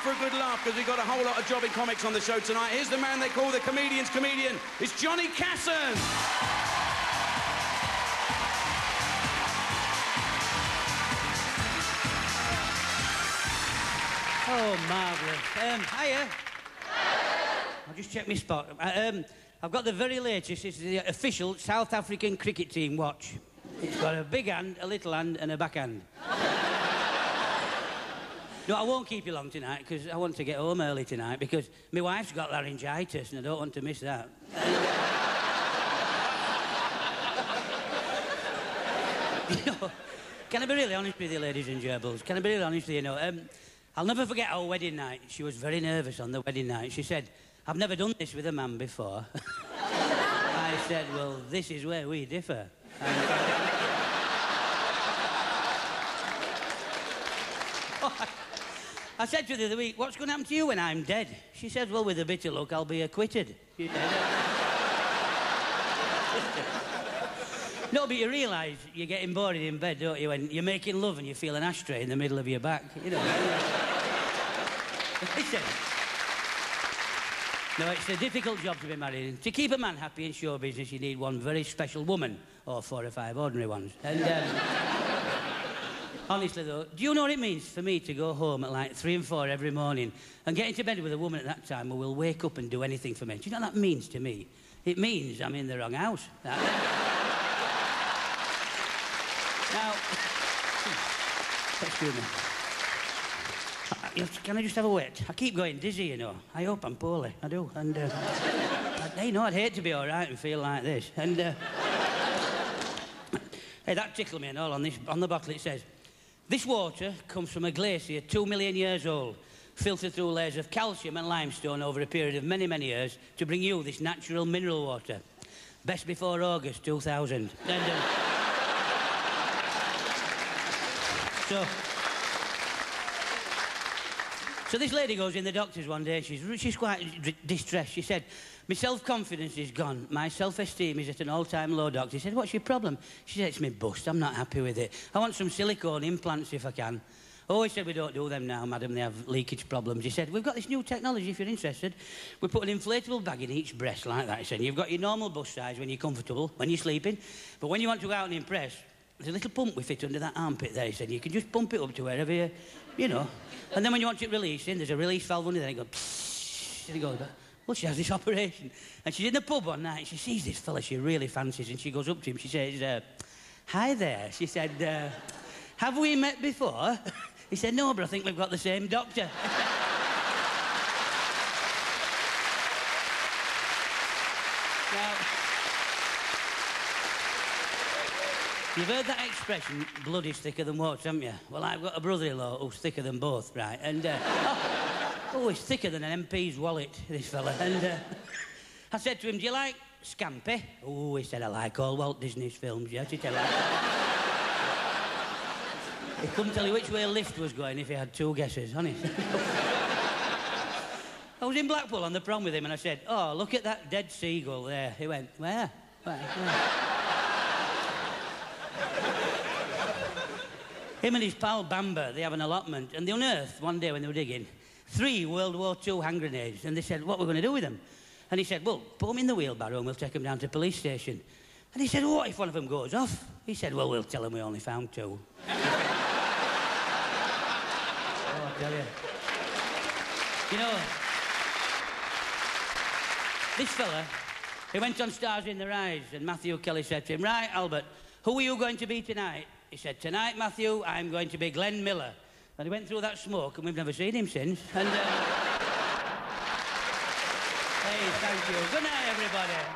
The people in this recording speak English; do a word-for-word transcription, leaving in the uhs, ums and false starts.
for a good laugh because we've got a whole lot of jobbing comics on the show tonight. Here's the man they call the comedian's comedian. It's Johnnie Casson. Oh, marvellous. Um, hiya. I'll just check my spot. Um, I've got the very latest. It's the official South African cricket team watch. It's got a big hand, a little hand and a backhand. No, I won't keep you long tonight because I want to get home early tonight because my wife's got laryngitis and I don't want to miss that. You know, can I be really honest with you, ladies and gerbils? Can I be really honest with you? You know, um, I'll never forget our wedding night. She was very nervous on the wedding night. She said, I've never done this with a man before. I said, well, this is where we differ. And, uh... I said to her the other week, what's going to happen to you when I'm dead? She said, well, with a bit of luck, I'll be acquitted. She said, no, but you realise you're getting bored in bed, don't you, when you're making love and you feel an ashtray in the middle of your back, you know. Listen. No, it's a difficult job to be married. To keep a man happy in show business, you need one very special woman, or four or five ordinary ones. And, um, honestly, though, do you know what it means for me to go home at like three and four every morning and get into bed with a woman at that time who will wake up and do anything for me? Do you know what that means to me? It means I'm in the wrong house. That. Now, excuse me. Can I just have a wait? I keep going dizzy, you know. I hope I'm poorly. I do. And, uh, hey, no, I'd hate to be all right and feel like this. And, uh... hey, that tickled me and all. On, this, on the bottle it says, this water comes from a glacier two million years old, filtered through layers of calcium and limestone over a period of many, many years to bring you this natural mineral water. Best before August two thousand. And, uh... so... So this lady goes in the doctor's one day, she's, she's quite distressed. She said, my self-confidence is gone, my self-esteem is at an all-time low, doctor. He said, what's your problem? She said, it's my bust, I'm not happy with it. I want some silicone implants if I can. Oh, he said, we don't do them now, madam, they have leakage problems. He said, we've got this new technology if you're interested. We put an inflatable bag in each breast like that, he said. You've got your normal bust size when you're comfortable, when you're sleeping, but when you want to go out and impress, there's a little pump we fit under that armpit there, he said. You can just pump it up to wherever you, you know. And then when you want it releasing, there's a release valve under there, and it goes, psst, and it goes, well, she has this operation. And she's in the pub one night, and she sees this fella she really fancies, and she goes up to him, she says, uh, hi there. She said, uh, have we met before? He said, no, but I think we've got the same doctor. Now, you've heard that expression, blood is thicker than water, haven't you? Well, I've got a brother-in-law who's thicker than both, right? And, uh, oh, oh, he's thicker than an M P's wallet, this fella. And uh, I said to him, do you like Scampi? Oh, he said, I like all Walt Disney's films, yes, he said, like he couldn't tell you which way a lift was going if he had two guesses, honest. I was in Blackpool on the prom with him and I said, oh, look at that dead seagull there. He went, where? Where? Where? Him and his pal Bamba, they have an allotment, and they unearthed one day when they were digging three World War Two hand grenades, and they said, what are we going to do with them? And he said, well, put them in the wheelbarrow and we'll take them down to the police station. And he said, what if one of them goes off? He said, well, we'll tell them we only found two. Oh, I tell you. You know, this fella, he went on Stars in Their Eyes, and Matthew Kelly said to him, right, Albert, who are you going to be tonight? He said, tonight, Matthew, I'm going to be Glenn Miller. And he went through that smoke, and we've never seen him since. And, uh... hey, thank you. Good night, everybody.